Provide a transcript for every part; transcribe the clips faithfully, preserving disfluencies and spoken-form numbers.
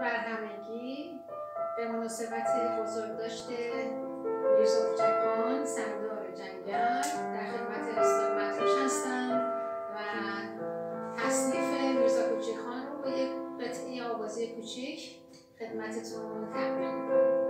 بر همگی. به مناسبت بزرگداشت میرزا کوچک خان سردار جنگلا در خدمت استاد مدهوش هستم و تصنیف میرزا کوچک خان رو با یک قطعه آوازی کوچک خدمتتون تقدیم می‌کنم.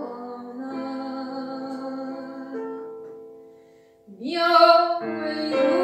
Yo